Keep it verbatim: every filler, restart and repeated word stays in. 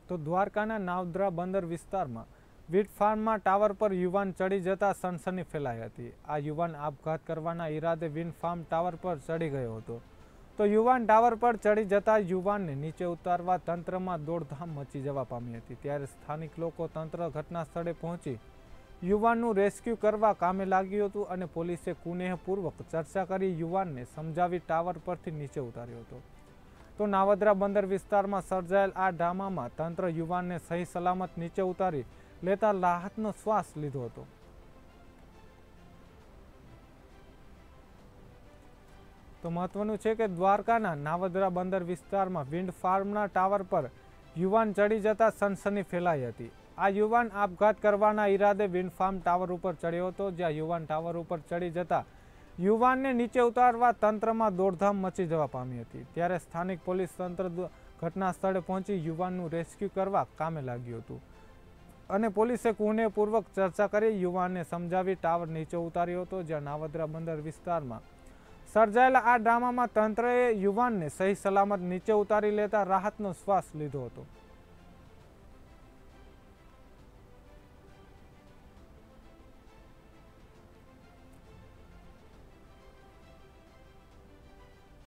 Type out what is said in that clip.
તો દ્વારકાના નાવદ્રા બંદર વિસ્તારમાં વીટ ફાર્મમાં ટાવર પર યુવાન ચડી જતા સનસની ફેલાઈ હતી. આ યુવાન આપઘાત કરવાના ઈરાદે વિન્ડ ફાર્મ ટાવર પર ચડી ગયો હતો. તો યુવાન ટાવર પર ચડી જતા યુવાનને નીચે ઉતારવા તંત્રમાં દોડધામ મચી જવા પામી હતી. ત્યારે સ્થાનિક લોકો તંત્ર ઘટના સ્થળે પહોંચી યુવાનનું રેસ્ક્યુ કરવા કામે લાગ્યું હતું અને પોલીસે કુનેહપૂર્વક ચર્ચા કરી યુવાનને સમજાવી ટાવર પરથી નીચે ઉતાર્યો હતો. તો નાવદ્રા બંદર વિસ્તારમાં સર્જાયેલ આ ડ્રામામાં તંત્ર યુવાનને સહી સલામત નીચે ઉતારી લેતા રાહતનો શ્વાસ લીધો હતો. તો મહત્વનું છે કે દ્વારકાના નાવદ્રા બંદર વિસ્તારમાં વિન્ડ ફાર્મના ટાવર પર યુવાન ચડી જતા સનસની ફેલાઈ હતી. આ યુવાન આપઘાત કરવાના ઈરાદે વિન્ડ ફાર્મ ટાવર ઉપર ચડ્યો હતો, જ્યાં યુવાન ટાવર ઉપર ચડી જતા યુવાનને નીચે ઉતારવા તંત્રમાં દોડધામ મચી જવા પામી હતી. ત્યારે સ્થાનિક પોલીસ તંત્ર ઘટના સ્થળે પહોંચી યુવાનનું રેસ્ક્યુ કરવા કામે લાગ્યું હતું અને પોલીસે કુનેહપૂર્વક ચર્ચા કરી યુવાનને સમજાવી ટાવર નીચે ઉતાર્યો હતો. જ્યાં નાવદ્રા બંદર વિસ્તારમાં સર્જાયેલા આ ડ્રામામાં તંત્રએ યુવાનને સહી સલામત નીચે ઉતારી લેતા રાહતનો શ્વાસ લીધો હતો.